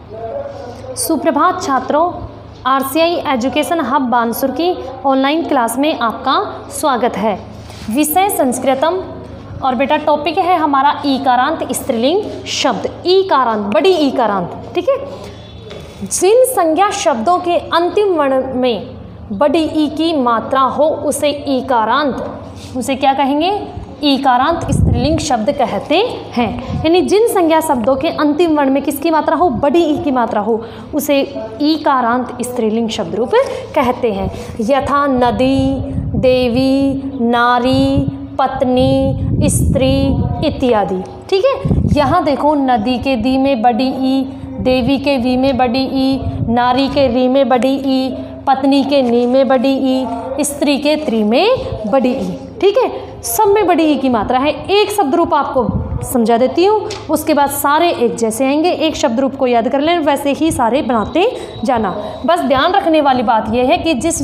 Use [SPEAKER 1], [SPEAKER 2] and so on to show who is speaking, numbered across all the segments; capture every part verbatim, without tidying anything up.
[SPEAKER 1] सुप्रभात छात्रों, RCI education hub Bansur की ऑनलाइन क्लास में आपका स्वागत है। विषय संस्कृतम और बेटा टॉपिक है हमारा ईकारांत स्त्रीलिंग शब्द। ईकारांत, बड़ी ईकारांत, ठीक है। जिन संज्ञा शब्दों के अंतिम वर्ण में बड़ी ई की मात्रा हो उसे ईकारांत, उसे क्या कहेंगे? ईकारांत स्त्रीलिंग शब्द कहते हैं। यानी जिन संज्ञा शब्दों के अंतिम वर्ण में किसकी मात्रा हो? बड़ी ई की मात्रा हो, उसे ईकारांत स्त्रीलिंग शब्द रूप कहते हैं। यथा नदी, देवी, नारी, पत्नी, स्त्री इत्यादि, ठीक है। यहाँ देखो, नदी के दी में बड़ी ई, देवी के वी में बड़ी ई, नारी के री में बड़ी ई, पत्नी के नी में बड़ी ई, स्त्री के त्री में बड़ी ई, ठीक है। सब में बड़ी ई की मात्रा है। एक शब्द रूप आपको समझा देती हूँ, उसके बाद सारे एक जैसे आएंगे। एक शब्द रूप को याद कर लें, वैसे ही सारे बनाते जाना। बस ध्यान रखने वाली बात यह है कि जिस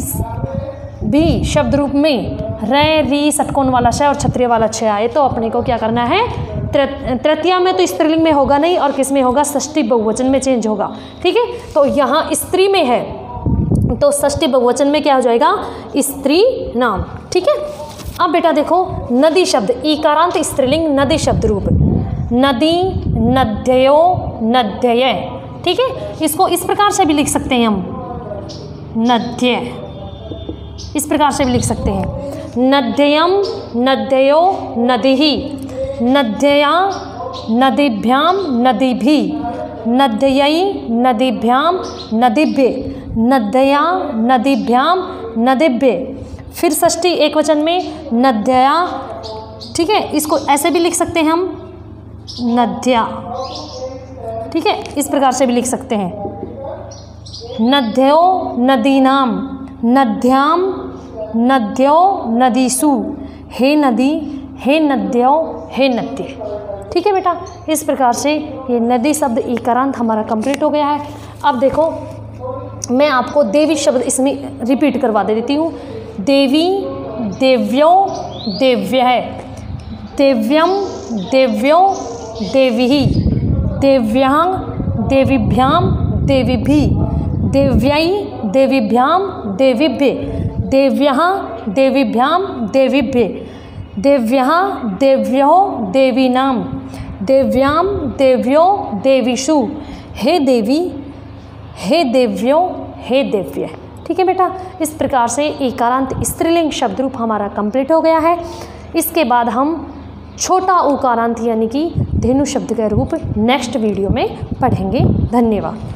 [SPEAKER 1] भी शब्द रूप में रे, री, षटकोण वाला श और क्षत्रिय वाला छ आए तो अपने को क्या करना है? तृतीया में तो स्त्रीलिंग में होगा नहीं, और किस में होगा? षष्ठी बहुवचन में चेंज होगा, ठीक है। तो यहाँ स्त्री में है तो षष्ठी बहुवचन में क्या हो जाएगा? स्त्री नाम, ठीक है। अब बेटा देखो, नदी शब्द ईकारांत स्त्रीलिंग नदी शब्द रूप नदी, नद्यो, नद्यय, ठीक है। इसको इस प्रकार से भी लिख सकते हैं हम, नद्य, इस प्रकार से भी लिख सकते हैं। नद्ययम, नद्यो, नदिहि, नद्यया, नदीभ्याम, नदीभि, नद्ययि, नदीभ्याम, नदीभ्ये, नद्यया, नदीभ्याम, नदीभ्ये। फिर षष्ठी एक वचन में नद्यया, ठीक है। इसको ऐसे भी लिख सकते हैं हम, नद्या, ठीक है। इस प्रकार से भी लिख सकते हैं। नद्यो, नदीनाम, नद्याम, नद्यो, नदीसु, हे नदी, हे नद्यो, हे नद्य, ठीक है बेटा। इस प्रकार से ये नदी शब्द ईकारांत हमारा कंप्लीट हो गया है। अब देखो, मैं आपको देवी शब्द इसमें रिपीट करवा देती हूँ। देवी, देव्यो, देव्यः, देव्यम, देव्यो, देवीहि, देव्यांग, देवीभ्याम, देवीभि, देव्यै, देवीभ्याम, देवीभ्ये, देव्यः, देवीभ्याम, देवीभ्ये, देव्यः, देव्यो, देवीनाम, देव्याम, देव्यो, देवीषु, हे देवी, हे देव्यो, हे देव्य, ठीक है बेटा। इस प्रकार से ईकारांत स्त्रीलिंग शब्द रूप हमारा कंप्लीट हो गया है। इसके बाद हम छोटा उकारांत यानी कि धेनु शब्द का रूप नेक्स्ट वीडियो में पढ़ेंगे। धन्यवाद।